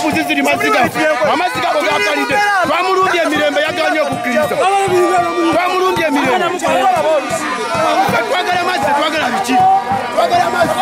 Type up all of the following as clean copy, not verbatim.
ziziri maziga amaziga go gakalide bamulungi emirembe yaganye okukiriza bamulungi emirembe twagala mazzi twagala biki twagala mazzi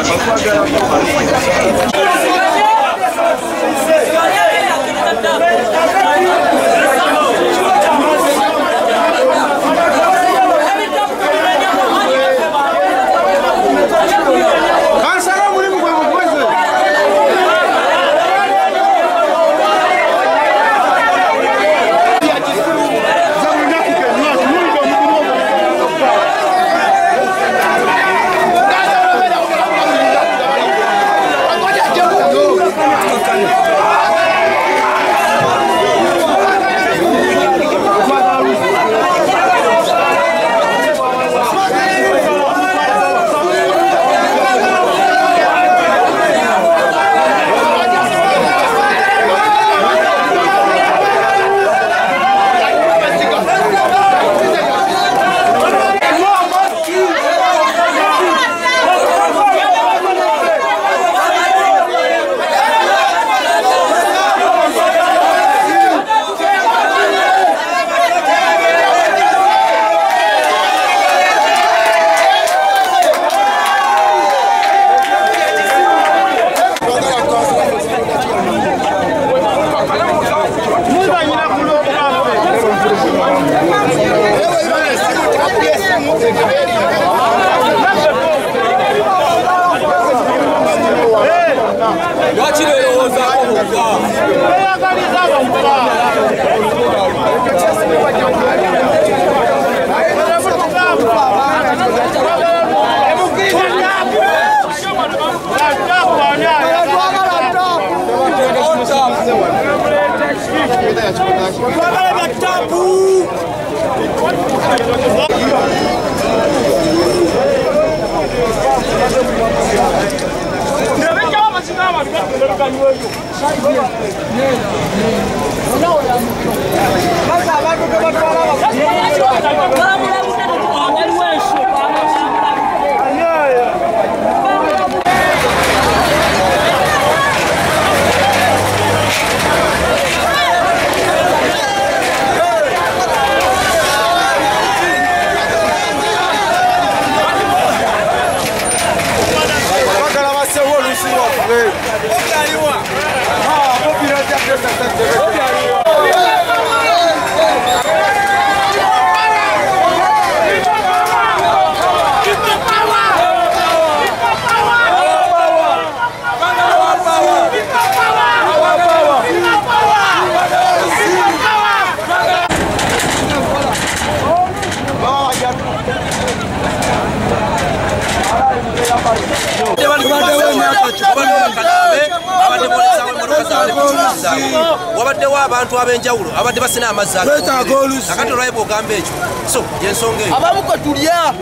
wabaddewo abantu ab'enjawulo abadde basina amazzi akati olwaye bw'ogamba ekyo so yensonga eyo abamu kwe tulya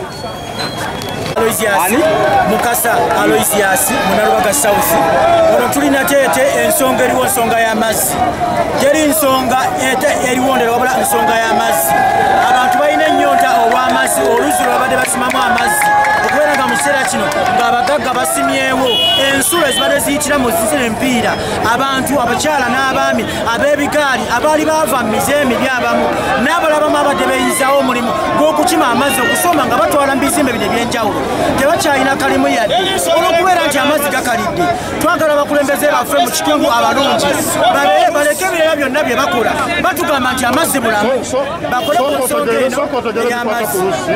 Aloysius Mukasa Aloysius Munalubaga South ono tulina tete ensonga eriwo nsonga y'amazzi teri nsonga ete eriwondera wabula nsonga y'amazzi abantu balina ennyonta olw'amazzi oluzi lwabadde basimamu amazzi okubeera mu kiseera kino ng'abagagga basimyewo ensulo ezibadde ziyitira mu zisira empiira abantu abakyala n'abaami ab'ebigaali abaali baava mu mize emibi abamu n'abalabamu abadde beeyizaawo omulimu gw'okukima amazzi okusoma nga batwala mu bizimbe bino eby'enjawulo tebakyalina kalimu yadde olw'okubeera nti amazzi gakalidde twagala abakulembeze baffe mu kitundu abalungi baleke ebirala byonna bye bakola batugamba nti amazzi bulamu bakole ku nsonga eno ey'amazzi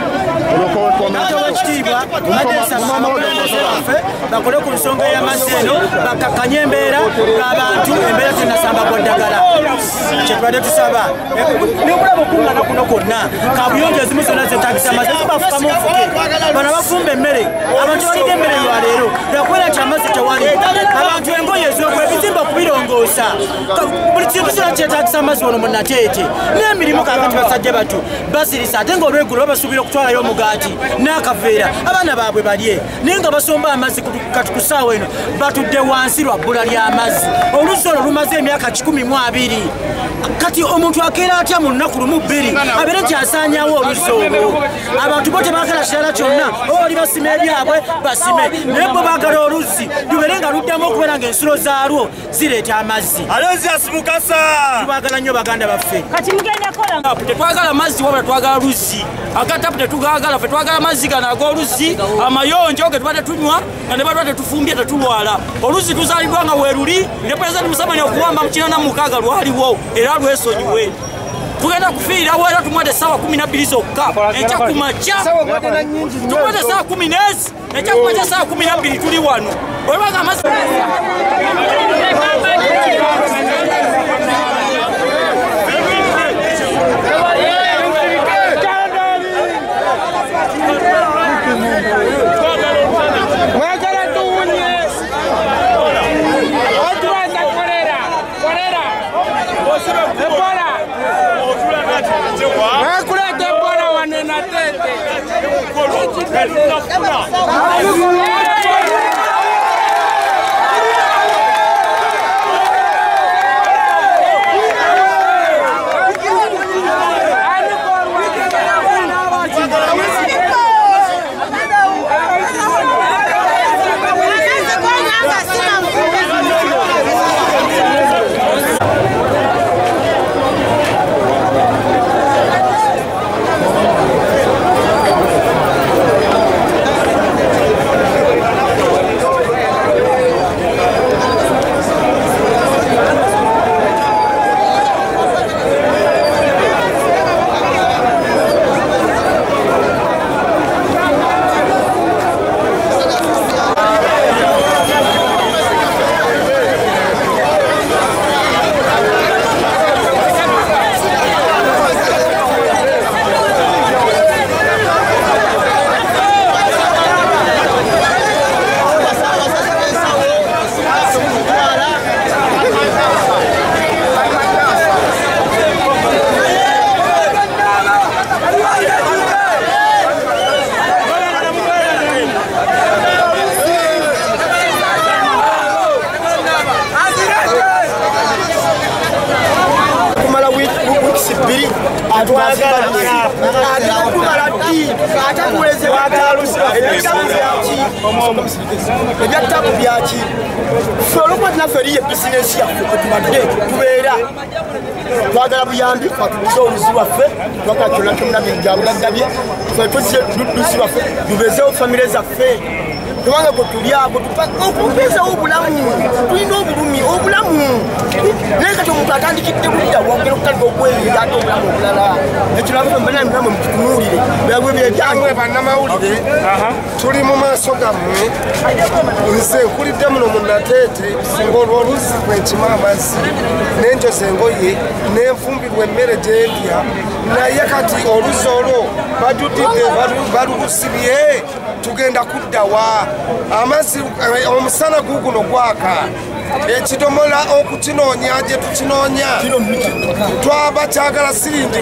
ekitiibwa abakulembeze baffe bakole ku nsonga y'amazzi eno bakakkanye embeera ng'abantu embeera tenasamba kwa ddagala kyetubadde tusaba n'obulaba okuŋŋaana kuno kwonna kabuyonjo ezimu zonna zetagisa amazzi ezibafukamu nfuke bano abafumba emmere abantu balidde emmere lwaleero yakubeera nti amazzi tewali abantu engoye ez'oku ebizimba okubirongoosa buli kintu kyonna kyetagisa amazzi wano mu Nateete n'emirimu kaakati basajja batu basirisa ate ng'olweggulo babasuubira okutwalayo omugaati n'akaveera abaana baabwe balye naye nga basomba amazzi kati ku ssaawa eno batudde wansi lwa bbula ly'amazzi oluzzi olwo lumaze emyaka 12 kati omuntu akeera atya mu nnaku lumu bbiri abeere nti asaanyaawo oluzi olwo abantu bo tebaagala kirala kyonna oli basima ebyabwe basime naye bo baagala oluzi lubeere nga luddamu okubeera ng'ensulo zaalwo zireeta amazzi Aloysius Mukasa tubaagala nnyo baganda baffe kati mugenda kola tetwagala mazzi wabula twagala luzzi agatapu tetugagala ffe twagala mazzi gano ag'oluzzi amayonjo ge tubadde tunywa nga ne badwa tetufumbye tetulwala oluzzi tuzaaliddwa nga weeruli ne pulezidenti Museveni okuwamba mu 46 lwaliwo era lwesonyiwe tugenda kufiirawo era tumwadde essaawa 12 zokka enkya kumakya tumwadde essaawa 10 enkya kumakya essaawa 12 tuli wano olwaga amazzi ebyatabu byaki ffe olwokuba tunaffe bizinesi yaffe kwetubadde tubeera twagala buyambi twatulize oluzi lwaffe twagala kyonna kyonna byabugagga bye ffe tuzze luzi lwaffe tubezeewo famire zaffe kubanga gwe tulyago okubeezawo obulamu tulina obulumi obulamu naye kati omuntu atandikidde budda wogera okutandika okweyira ate obulamu obulala ekirabo mbanamulamu mukitunuulire byabwe byebyange bannamawulire tuli mu maaso gammwe nze nkulidde muno mu Nateete singa olwo oluzi kwenkima amazzi nenjoza engoye nenfumbirwa emmere gyendya naye kati oluzi olwo bajudidde balulusibye tugenda kuddawa amazzi omusana guguno gwaka ekidomola okukinoonya gye tukinoonya twaba kyagala siringi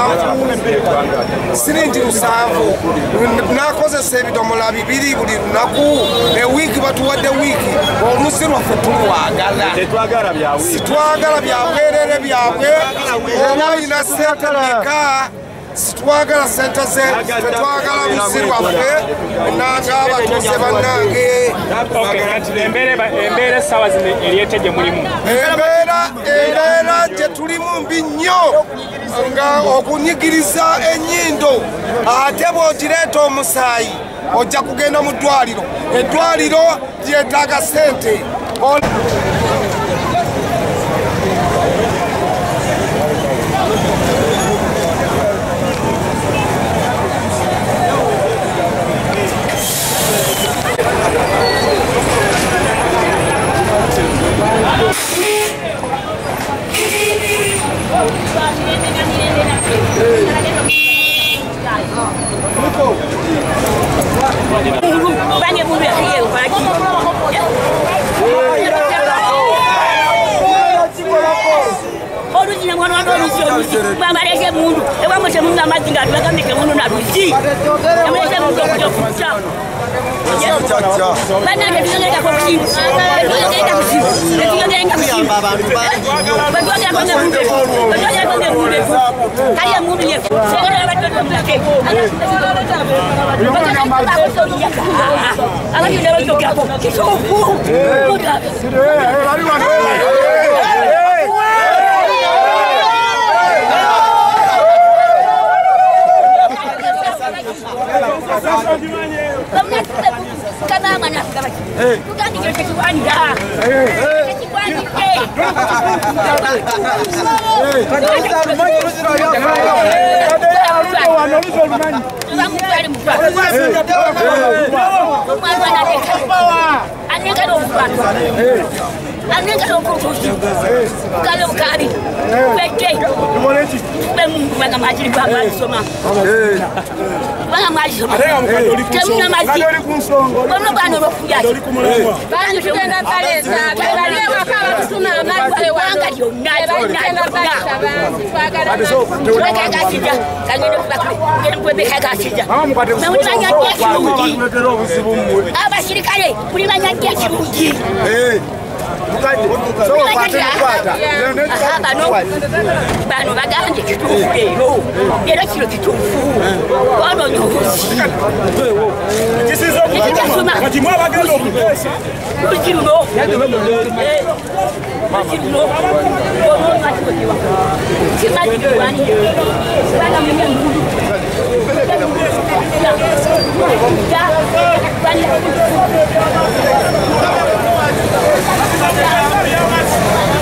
7 nakozesa ebidomola 2 buli lunaku ewiiki batuwadde wiiki oluzi lwaffe tulwagala sitwagala byabwerere byabwe oba ayina sente meka situwagala sente ze tetwagala luzi lwaffe nanga abatuuze bannange embeera essaawa zino eryete gye mulimu embeera gye tulimu mbi nnyo nga okunyigiriza ennyindo ate bw'ogireeta omusaayi ojja kugenda mu ddwaliro eddwaliro lyetaaga sente Bamareke mundu ewa mose mundu amazzi nga tubagambike mundu na luzi amuleke mundu okuja okutta Yeah.